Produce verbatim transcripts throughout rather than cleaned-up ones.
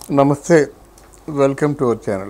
నమస్తే, welcome to our channel.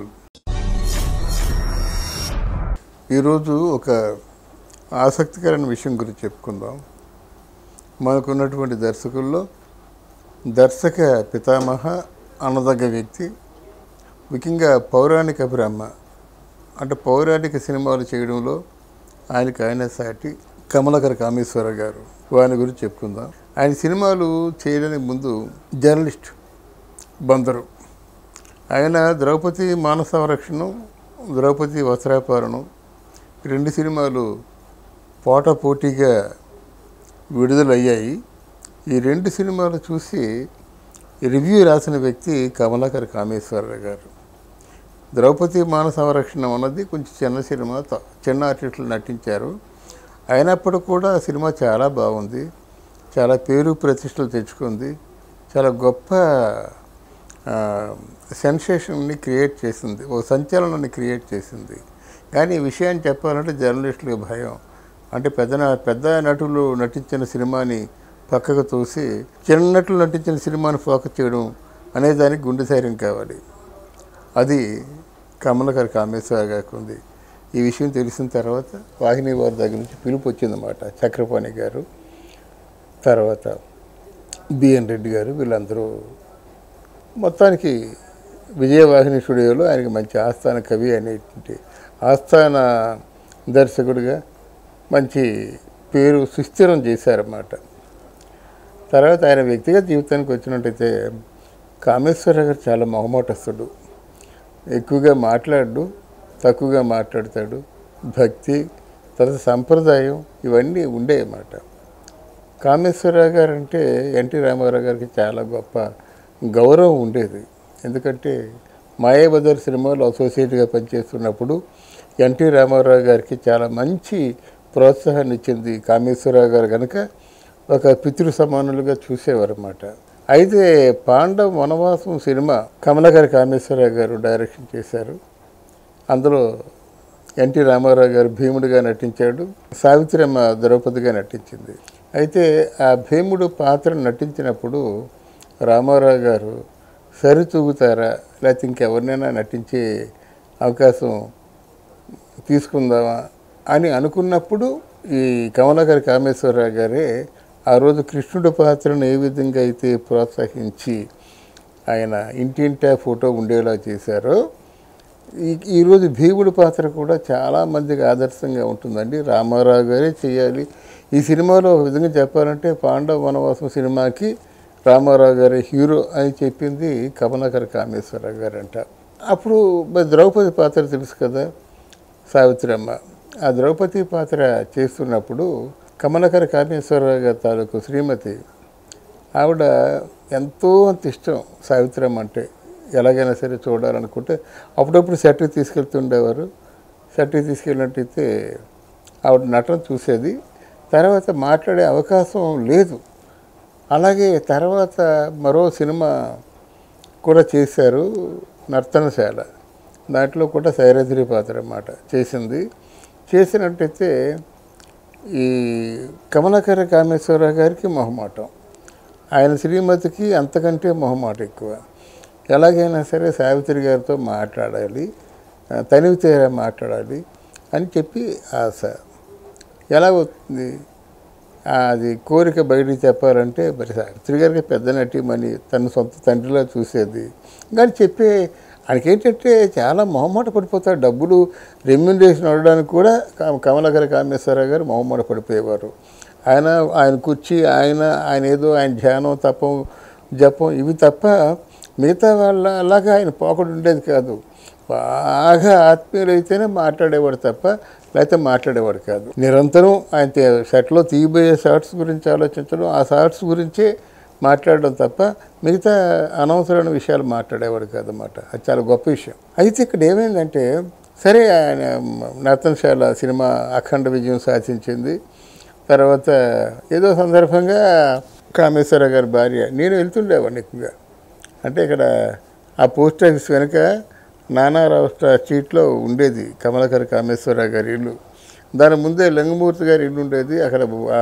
ఈరోజు ఒక ఆసక్తికరమైన విషయం గురించి చెప్పుకుందాం. మనకున్నటువంటి దర్శకుల్లో దర్శక పితామహ అనదగ్గ వ్యక్తి, ముఖ్యంగా పౌరాణిక బ్రహ్మ అంటే పౌరాణిక సినిమాలు చేయడంలో ఆయనకు ఆయన సాటి కమలాకర కామేశ్వర గారు. వారి గురించి చెప్పుకుందాం. ఆయన సినిమాలు చేయడానికి ముందు జర్నలిస్ట్ బందరు. ఆయన ద్రౌపది మాన సంరక్షణం, ద్రౌపది వస్త్రాపహరణం రెండు సినిమాలు పోటా పోటీగా విడుదలయ్యాయి. ఈ రెండు సినిమాలు చూసి రివ్యూ రాసిన వ్యక్తి కమలాకర కామేశ్వరరావు గారు. ద్రౌపది మాన సంరక్షణం అన్నది కొంచెం చిన్న సినిమా, చిన్న ఆర్టిస్టులు నటించారు. అయినప్పుడు కూడా సినిమా చాలా బాగుంది, చాలా పేరు ప్రతిష్టలు తెచ్చుకుంది, చాలా గొప్ప సెన్సేషన్ని క్రియేట్ చేసింది, ఓ సంచలనాన్ని క్రియేట్ చేసింది. కానీ ఈ విషయాన్ని చెప్పాలంటే జర్నలిస్టులకు భయం. అంటే పెద్ద పెద్ద నటులు నటించిన సినిమాని పక్కకు తోసి చిన్న నటులు నటించిన సినిమాని ఫోకస్ చేయడం అనే దానికి గుండె ధైర్యం కావాలి. అది కమలాకర కామేశ్వర గారికి ఉంది. ఈ విషయం తెలిసిన తర్వాత వాహిని వారి దగ్గర నుంచి పిలుపు వచ్చిందన్నమాట. చక్రపాణి గారు, తర్వాత బిఎన్ రెడ్డి గారు, వీళ్ళందరూ మొత్తానికి విజయవాహిని స్టూడియోలో ఆయనకి మంచి ఆస్థాన కవి అనేటువంటి ఆస్థాన దర్శకుడిగా మంచి పేరు సుస్థిరం చేశారన్నమాట. తర్వాత ఆయన వ్యక్తిగత జీవితానికి వచ్చినట్టయితే కామేశ్వర గారు చాలా మొహమాటస్తుడు, ఎక్కువగా మాట్లాడు, తక్కువగా మాట్లాడతాడు. భక్తి, తర్వాత సంప్రదాయం ఇవన్నీ ఉండేవన్నమాట. కామేశ్వరరావు గారు అంటే ఎన్టీ రామారావు గారికి చాలా గొప్ప గౌరవం ఉండేది. ఎందుకంటే మాయాబజార్ సినిమాలో అసోసియేట్గా పనిచేస్తున్నప్పుడు ఎన్టీ రామారావు గారికి చాలా మంచి ప్రోత్సాహాన్ని ఇచ్చింది కామేశ్వరరావు గారు. కనుక ఒక పితృ సమానులుగా చూసేవారు అన్నమాట. అయితే పాండవ వనవాసం సినిమా కమలాకర కామేశ్వరరావు గారు డైరెక్షన్ చేశారు. అందులో ఎన్టీ రామారావు గారు భీముడిగా నటించాడు, సావిత్రమ్మ ద్రౌపదిగా నటించింది. అయితే ఆ భీముడు పాత్ర నటించినప్పుడు రామారావు గారు సరితూగుతారా, లేకపోతే ఇంకెవరినైనా నటించే అవకాశం తీసుకుందామా అని అనుకున్నప్పుడు ఈ కమలాకర కామేశ్వరరావు గారే ఆ రోజు కృష్ణుడి పాత్రను ఏ విధంగా అయితే ప్రోత్సహించి ఆయన ఇంటింటా ఫోటో ఉండేలా చేశారో, ఈ ఈరోజు భీముడి పాత్ర కూడా చాలామందికి ఆదర్శంగా ఉంటుందండి. రామారావు గారే చేయాలి. ఈ సినిమాలో ఒక విధంగా చెప్పాలంటే పాండవ వనవాసం సినిమాకి రామారావు గారి హీరో అని చెప్పింది కమలాకర కామేశ్వరరావు గారు అంట. అప్పుడు ద్రౌపది పాత్ర తెలుసు కదా, సావిత్రమ్మ. ఆ ద్రౌపది పాత్ర చేస్తున్నప్పుడు కమలాకర కామేశ్వరరావు గారి తాలూకు శ్రీమతి, ఆవిడ ఎంతో అంత ఇష్టం సావిత్రమ్మ అంటే. ఎలాగైనా సరే చూడాలనుకుంటే అప్పుడప్పుడు సెట్కి తీసుకెళ్తుండేవారు. సెట్కి తీసుకెళ్ళినట్టయితే ఆవిడ నటన చూసేది. తర్వాత మాట్లాడే అవకాశం లేదు. అలాగే తర్వాత మరో సినిమా కూడా చేశారు, నర్తనశాల. దాంట్లో కూడా సైరధిరి పాత్ర అన్నమాట చేసింది. చేసినట్టయితే ఈ కమలాకర కామేశ్వరరావు గారికి మొహమాటం, ఆయన శ్రీమతికి అంతకంటే మొహమాటం ఎక్కువ. ఎలాగైనా సరే సావిత్రి గారితో మాట్లాడాలి, తనివి తీరా మాట్లాడాలి అని చెప్పి ఆశ. ఎలా అవుతుంది అది కోరిక బయటికి చెప్పాలంటే, మరి సావిత్రి గారికి పెద్ద నటిమని తన సొంత తండ్రిలా చూసేది. కానీ చెప్పే ఆయనకేంటంటే చాలా మొహమాట పడిపోతాడు. డబ్బులు రెమ్యునరేషన్ అడగడానికి కూడా కమలాకర కామేశ్వరరావు గారు మొహమాట పడిపోయేవారు. ఆయన ఆయన కూర్చి ఆయన ఆయన ఏదో ఆయన ధ్యానం, తపం, జపం ఇవి తప్ప మిగతా వాళ్ళ అలాగా ఆయన పోకడు ఉండేది కాదు. బాగా ఆత్మీయులైతేనే మాట్లాడేవాడు తప్ప లేకపోతే మాట్లాడేవాడు కాదు. నిరంతరం ఆయన సెట్లో తీయబోయే షార్ట్స్ గురించి ఆలోచించడం, ఆ షార్ట్స్ గురించే మాట్లాడడం తప్ప మిగతా అనవసరమైన విషయాలు మాట్లాడేవాడు కాదన్నమాట. అది చాలా గొప్ప విషయం. అయితే ఇక్కడ ఏమైందంటే, సరే ఆయన నర్తనశాల సినిమా అఖండ విజయం సాధించింది. తర్వాత ఏదో సందర్భంగా కామేశ్వరరావు గారి భార్య, నేను వెళ్తుండేవాడిని ఎక్కువగా. అంటే ఇక్కడ ఆ పోస్ట్ ఆఫీస్ వెనుక నానారావు స్ట్రీట్లో ఉండేది కమలాకర కామేశ్వరరావు గారి ఇల్లు. దాని ముందే లింగమూర్తి గారి ఇల్లు ఉండేది. అక్కడ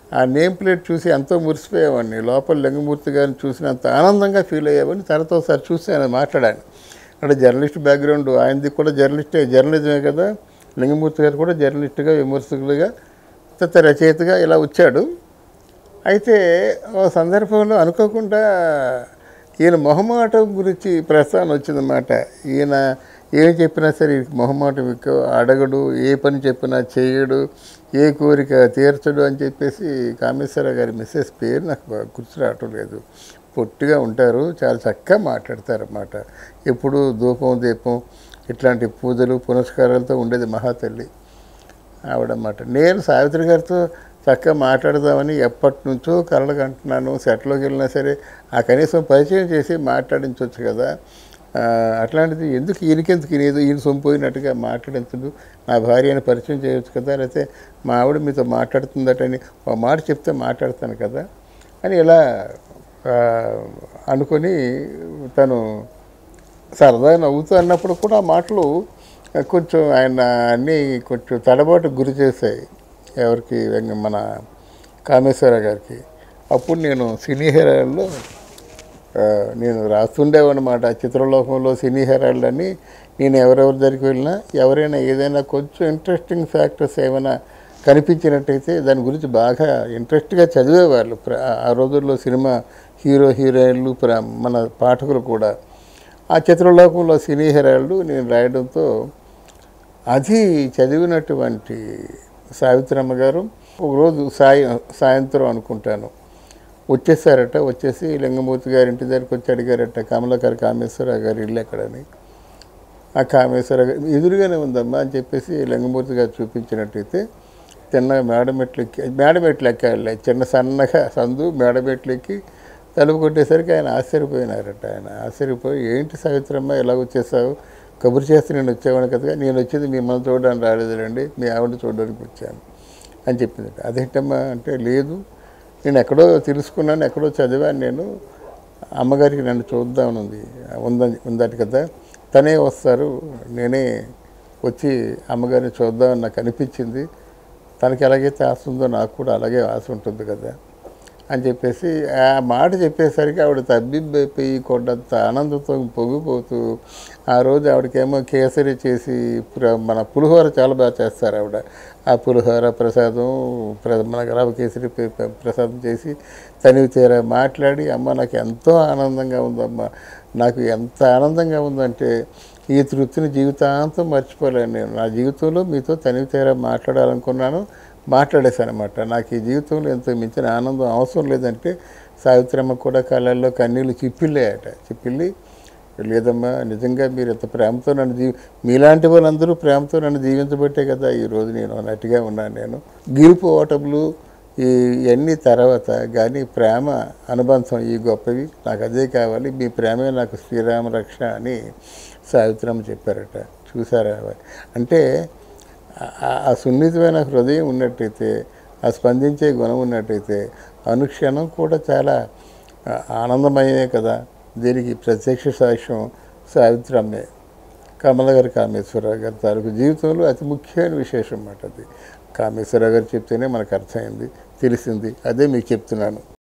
ఆ నేమ్ ప్లేట్ చూసి ఎంతో మురిసిపోయేవాడిని. లోపల లింగమూర్తి గారిని చూసినంత ఆనందంగా ఫీల్ అయ్యేవాడిని. తర్వాత ఒకసారి చూసి ఆయన మాట్లాడాను. అంటే జర్నలిస్ట్ బ్యాక్గ్రౌండ్ ఆయనది కూడా జర్నలిస్టే, జర్నలిజమే కదా. లింగమూర్తి గారు కూడా జర్నలిస్టుగా, విమర్శకులుగా, తర్వాత రచయితగా ఇలా వచ్చాడు. అయితే ఓ సందర్భంలో అనుకోకుండా ఈయన మొహమాటం గురించి ప్రస్తావన వచ్చిందన్నమాట. ఈయన ఏం చెప్పినా సరే మొహమాటం ఎక్కువ, అడగడు, ఏ పని చెప్పినా చేయడు, ఏ కోరిక తీర్చడు అని చెప్పేసి కామేశ్వరరావు గారి మిస్సెస్ పేరు నాకు బాగా గుర్తు రావటం లేదు. పొట్టిగా ఉంటారు, చాలా చక్కగా మాట్లాడతారు అన్నమాట. ఎప్పుడు ధూపం దీపం ఇట్లాంటి పూజలు పునస్కారాలతో ఉండేది మహాతల్లి ఆవిడన్నమాట. నేను సావిత్రి గారితో చక్కగా మాట్లాడదామని ఎప్పటి నుంచో కలలు అంటున్నాను. సెట్లోకి వెళ్ళినా సరే ఆ కనీసం పరిచయం చేసి మాట్లాడించవచ్చు కదా. అట్లాంటిది ఎందుకు ఈయనకెందుకు ఈయనేదో ఈయన సొంపోయినట్టుగా మాట్లాడించదు, నా భార్యని పరిచయం చేయవచ్చు కదా, లేకపోతే మా ఆవిడ మీతో మాట్లాడుతుందటని ఒక మాట చెప్తే మాట్లాడతాను కదా అని ఇలా అనుకొని తను సరదా నవ్వుతూ అన్నప్పుడు కూడా ఆ మాటలు కొంచెం ఆయన అన్నీ కొంచెం తడబాటు గురి చేశాయి. ఎవరికి, మన కామేశ్వరరావు గారికి. అప్పుడు నేను సినీ హెరాల్డ్లో నేను రాస్తుండేవన్నమాట. చిత్రలోకంలో సినీ హెరాల్డ్ అని నేను ఎవరెవరి దగ్గరికి వెళ్ళినా ఎవరైనా ఏదైనా కొంచెం ఇంట్రెస్టింగ్ ఫ్యాక్టర్స్ ఏమైనా కనిపించినట్టయితే దాని గురించి బాగా ఇంట్రెస్ట్గా చదివేవాళ్ళు. ఆ రోజుల్లో సినిమా హీరో హీరోయిన్లు, మన పాఠకులు కూడా. ఆ చిత్రలోకంలో సినీ హెరాల్డ్ నేను రాయడంతో అది చదివినటువంటి సావిత్రమ్మ గారు ఒకరోజు సాయం సాయంత్రం అనుకుంటాను వచ్చేసారట. వచ్చేసి లింగమూర్తి గారి ఇంటి దగ్గరికి వచ్చి అడిగారట, కమలాకర్ కామేశ్వరరావు గారి ఇల్లు ఎక్కడని. ఆ కామేశ్వరరావు గారు ఎదురుగానే ఉందమ్మా అని చెప్పేసి లింగమూర్తి గారు చూపించినట్టయితే చిన్నగా మేడమెట్లు ఎక్కి మేడమెట్లు ఎక్కాలి, చిన్న సన్నగా సందు మేడమెట్లు ఎక్కి తలుపు కొట్టేసరికి ఆయన ఆశ్చర్యపోయినారట. ఆయన ఆశ్చర్యపోయి, ఏంటి సావిత్రమ్మ ఇలా వచ్చేసావు, కబురు చేస్తే నేను వచ్చేవాడిని కదా. నేను వచ్చేది మిమ్మల్ని చూడడానికి రాలేదులేండి, మీ ఆవిడ చూడడానికి వచ్చాను అని చెప్పింది. అదేంటమ్మా అంటే, లేదు నేను ఎక్కడో తెలుసుకున్నాను, ఎక్కడో చదివాను, నేను అమ్మగారికి నన్ను చూద్దామని ఉంది ఉందని ఉందట కదా, తనే వస్తారు, నేనే వచ్చి అమ్మగారిని చూద్దామని నాకు అనిపించింది, తనకి ఎలాగైతే ఆశ ఉందో నాకు కూడా అలాగే ఆశ ఉంటుంది కదా అని చెప్పేసి ఆ మాట చెప్పేసరికి ఆవిడ తబ్బిబ్బైపోయి కొండంత ఆనందంతో పొగిపోతూ, ఆ రోజు ఆవిడకేమో కేసరి చేసి మన పులిహోర చాలా బాగా చేస్తారు ఆవిడ. ఆ పులిహోర ప్రసాదం మన రవ కేసరి ప్రసాదం చేసి తనివి తీరా మాట్లాడి, అమ్మ నాకు ఎంతో ఆనందంగా ఉందమ్మా, నాకు ఎంత ఆనందంగా ఉందంటే ఈ తృప్తిని జీవితాంతం మర్చిపోలేను. నేను నా జీవితంలో మీతో తనివి తీరా మాట్లాడాలనుకున్నాను, మాట్లాడేశాను అనమాట. నాకు ఈ జీవితంలో ఎంతో మించిన ఆనందం అవసరం లేదంటే సావిత్రమ్మ కూడా కళ్ళల్లో కన్నీళ్ళు చిప్పిల్లాయట. చిప్పిల్లి, లేదమ్మా నిజంగా మీరు ఎంత ప్రేమతో నన్ను జీవి మీలాంటి వాళ్ళందరూ ప్రేమతో నన్ను జీవించబట్టే కదా ఈరోజు నేను నటిగా ఉన్నాను. నేను గెలుపోవటములు ఈ ఇవన్నీ తర్వాత కానీ ప్రేమ అనుబంధం ఈ గొప్పవి, నాకు అదే కావాలి, మీ ప్రేమే నాకు శ్రీరామ రక్ష అని సావిత్రమ్మ చెప్పారట. చూసారా అంటే ఆ సున్నితమైన హృదయం ఉన్నట్టయితే, ఆ స్పందించే గుణం ఉన్నట్టయితే అనుక్షణం కూడా చాలా ఆనందమయమే కదా. దీనికి ప్రత్యక్ష సాక్ష్యం సావిత్రమ్మే, కమలగారి కామేశ్వరరావు గారి తాలూకు జీవితంలో అతి ముఖ్యమైన విశేషం అన్నమాట. అది కామేశ్వరరావు గారు చెప్తేనే మనకు అర్థమైంది, తెలిసింది, అదే మీకు చెప్తున్నాను.